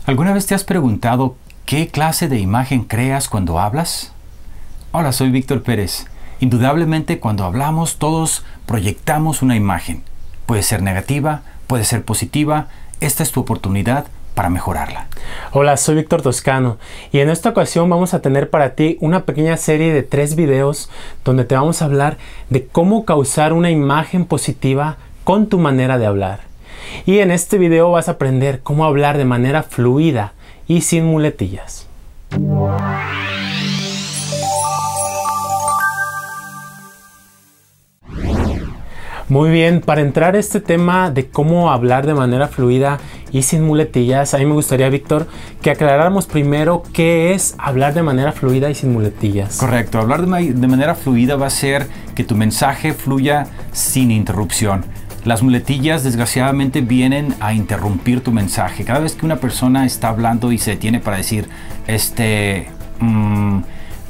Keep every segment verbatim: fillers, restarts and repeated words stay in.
¿Alguna vez te has preguntado qué clase de imagen creas cuando hablas? Hola, soy Víctor Pérez. Indudablemente cuando hablamos todos proyectamos una imagen. Puede ser negativa, puede ser positiva. Esta es tu oportunidad para mejorarla. Hola, soy Víctor Toscano y en esta ocasión vamos a tener para ti una pequeña serie de tres videos donde te vamos a hablar de cómo causar una imagen positiva con tu manera de hablar. Y en este video vas a aprender cómo hablar de manera fluida y sin muletillas. Muy bien, para entrar a este tema de cómo hablar de manera fluida y sin muletillas, a mí me gustaría, Víctor, que aclaráramos primero qué es hablar de manera fluida y sin muletillas. Correcto, hablar de, ma de manera fluida va a ser que tu mensaje fluya sin interrupción. Las muletillas desgraciadamente vienen a interrumpir tu mensaje. Cada vez que una persona está hablando y se detiene para decir, este, mmm,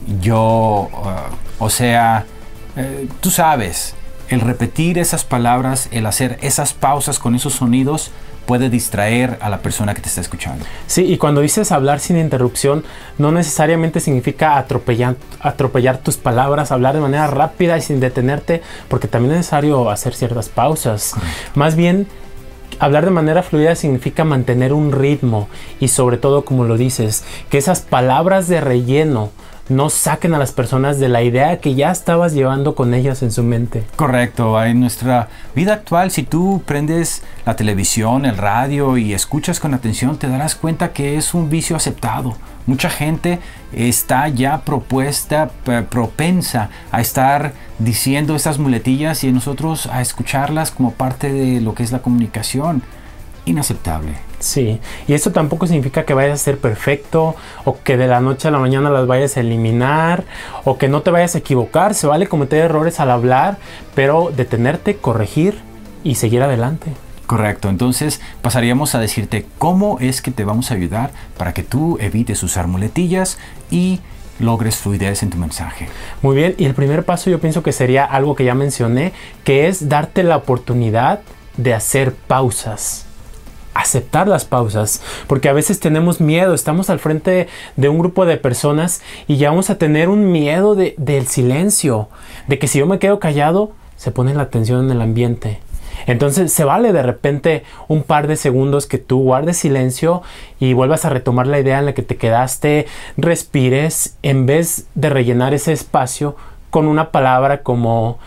yo, uh, o sea, uh, tú sabes, el repetir esas palabras, el hacer esas pausas con esos sonidos puede distraer a la persona que te está escuchando. Sí, y cuando dices hablar sin interrupción, no necesariamente significa atropellar, atropellar tus palabras, hablar de manera rápida y sin detenerte, porque también es necesario hacer ciertas pausas. Correcto. Más bien, hablar de manera fluida significa mantener un ritmo y sobre todo, como lo dices, que esas palabras de relleno no saquen a las personas de la idea que ya estabas llevando con ellas en su mente. Correcto. En nuestra vida actual, si tú prendes la televisión, el radio y escuchas con atención, te darás cuenta que es un vicio aceptado. Mucha gente está ya propuesta, propensa a estar diciendo estas muletillas y nosotros a escucharlas como parte de lo que es la comunicación. Inaceptable. Sí, y esto tampoco significa que vayas a ser perfecto o que de la noche a la mañana las vayas a eliminar o que no te vayas a equivocar. Se vale cometer errores al hablar, pero detenerte, corregir y seguir adelante. Correcto, entonces pasaríamos a decirte cómo es que te vamos a ayudar para que tú evites usar muletillas y logres fluidez en tu mensaje. Muy bien, y el primer paso yo pienso que sería algo que ya mencioné, que es darte la oportunidad de hacer pausas. Aceptar las pausas, porque a veces tenemos miedo, estamos al frente de un grupo de personas y ya vamos a tener un miedo de, del silencio, de que si yo me quedo callado, se pone la tensión en el ambiente. Entonces se vale de repente un par de segundos que tú guardes silencio y vuelvas a retomar la idea en la que te quedaste, respires, en vez de rellenar ese espacio con una palabra como,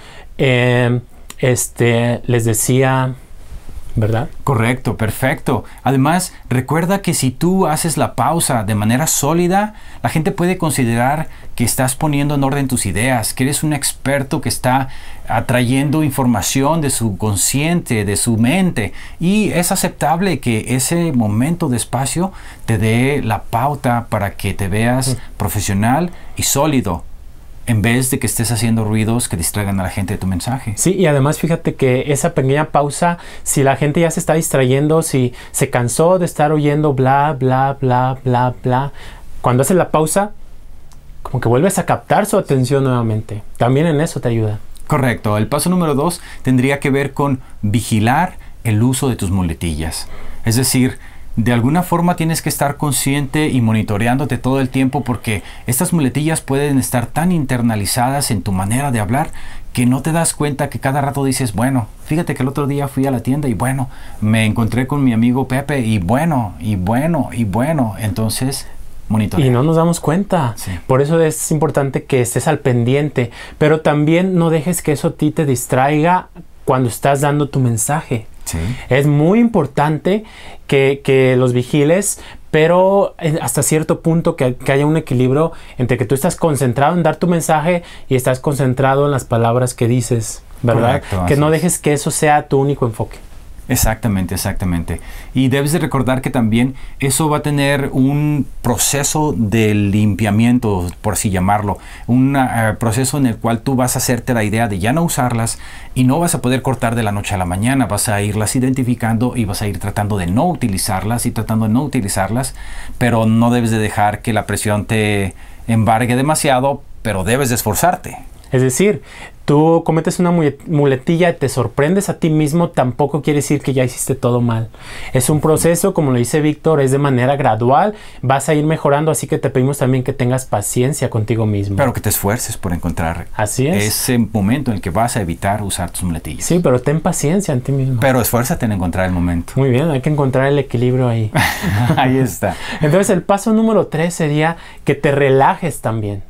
eh, este, les decía... ¿verdad? Correcto, perfecto. Además, recuerda que si tú haces la pausa de manera sólida, la gente puede considerar que estás poniendo en orden tus ideas, que eres un experto que está atrayendo información de su consciente, de su mente. Y es aceptable que ese momento de espacio te dé la pauta para que te veas sí. profesional y sólido, en vez de que estés haciendo ruidos que distraigan a la gente de tu mensaje. Sí, y además fíjate que esa pequeña pausa, si la gente ya se está distrayendo, si se cansó de estar oyendo bla, bla, bla, bla, bla, cuando haces la pausa, como que vuelves a captar su atención nuevamente. También en eso te ayuda. Correcto. El paso número dos tendría que ver con vigilar el uso de tus muletillas. Es decir, de alguna forma tienes que estar consciente y monitoreándote todo el tiempo porque estas muletillas pueden estar tan internalizadas en tu manera de hablar que no te das cuenta que cada rato dices, bueno, fíjate que el otro día fui a la tienda y bueno, me encontré con mi amigo Pepe y bueno, y bueno, y bueno, entonces monitorea. Y no nos damos cuenta. Sí. Por eso es importante que estés al pendiente, pero también no dejes que eso a ti te distraiga cuando estás dando tu mensaje. Sí. Es muy importante que, que los vigiles, pero hasta cierto punto que, que haya un equilibrio entre que tú estás concentrado en dar tu mensaje y estás concentrado en las palabras que dices, ¿verdad? Correcto, que no es. dejes que eso sea tu único enfoque. Exactamente, exactamente. Y debes de recordar que también eso va a tener un proceso de limpiamiento, por así llamarlo. Un uh, proceso en el cual tú vas a hacerte la idea de ya no usarlas y no vas a poder cortar de la noche a la mañana. Vas a irlas identificando y vas a ir tratando de no utilizarlas y tratando de no utilizarlas, pero no debes de dejar que la presión te embargue demasiado, pero debes de esforzarte. Es decir, tú tú cometes una muletilla y te sorprendes a ti mismo, tampoco quiere decir que ya hiciste todo mal. Es un proceso, como lo dice Víctor, es de manera gradual, vas a ir mejorando, así que te pedimos también que tengas paciencia contigo mismo. Pero que te esfuerces por encontrar Así es. ese momento en el que vas a evitar usar tus muletillas. Sí, pero ten paciencia en ti mismo. Pero esfuérzate en encontrar el momento. Muy bien, hay que encontrar el equilibrio ahí. Ahí está. Entonces el paso número tres sería que te relajes también.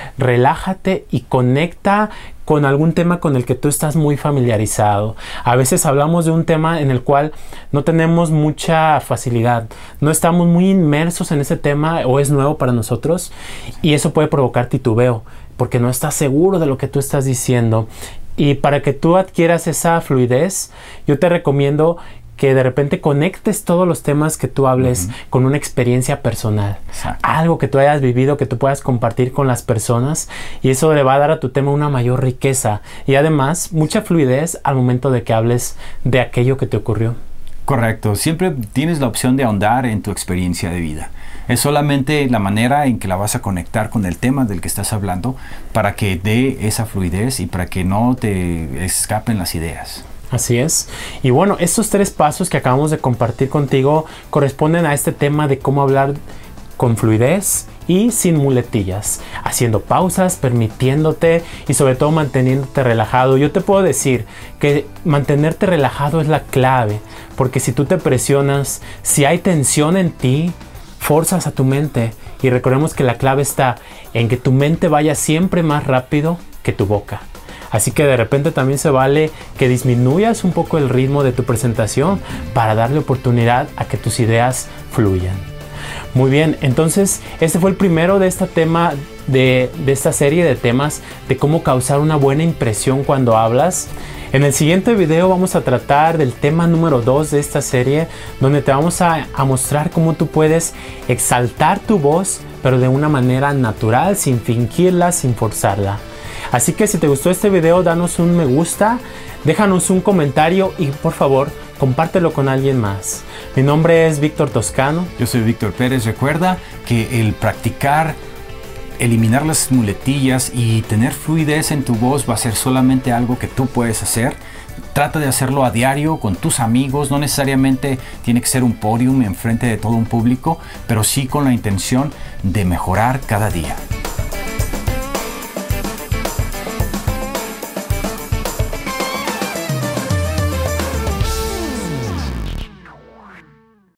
Relájate y conecta con algún tema con el que tú estás muy familiarizado. A veces hablamos de un tema en el cual no tenemos mucha facilidad, no estamos muy inmersos en ese tema o es nuevo para nosotros y eso puede provocar titubeo porque no estás seguro de lo que tú estás diciendo. Y para que tú adquieras esa fluidez, yo te recomiendo que de repente conectes todos los temas que tú hables uh-huh. con una experiencia personal. Exacto. Algo que tú hayas vivido, que tú puedas compartir con las personas y eso le va a dar a tu tema una mayor riqueza y además mucha fluidez al momento de que hables de aquello que te ocurrió. Correcto. Siempre tienes la opción de ahondar en tu experiencia de vida. Es solamente la manera en que la vas a conectar con el tema del que estás hablando para que dé esa fluidez y para que no te escapen las ideas. Así es. Y bueno, estos tres pasos que acabamos de compartir contigo corresponden a este tema de cómo hablar con fluidez y sin muletillas, haciendo pausas, permitiéndote y sobre todo manteniéndote relajado. Yo te puedo decir que mantenerte relajado es la clave, porque si tú te presionas, si hay tensión en ti, forzas a tu mente y recordemos que la clave está en que tu mente vaya siempre más rápido que tu boca. Así que de repente también se vale que disminuyas un poco el ritmo de tu presentación para darle oportunidad a que tus ideas fluyan. Muy bien, entonces este fue el primero de este tema, de, de esta serie de temas de cómo causar una buena impresión cuando hablas. En el siguiente video vamos a tratar del tema número dos de esta serie, donde te vamos a, a mostrar cómo tú puedes exaltar tu voz, pero de una manera natural, sin fingirla, sin forzarla. Así que si te gustó este video, danos un me gusta, déjanos un comentario y por favor, compártelo con alguien más. Mi nombre es Víctor Toscano. Yo soy Víctor Pérez. Recuerda que el practicar, eliminar las muletillas y tener fluidez en tu voz va a ser solamente algo que tú puedes hacer. Trata de hacerlo a diario con tus amigos, no necesariamente tiene que ser un podium enfrente de todo un público, pero sí con la intención de mejorar cada día.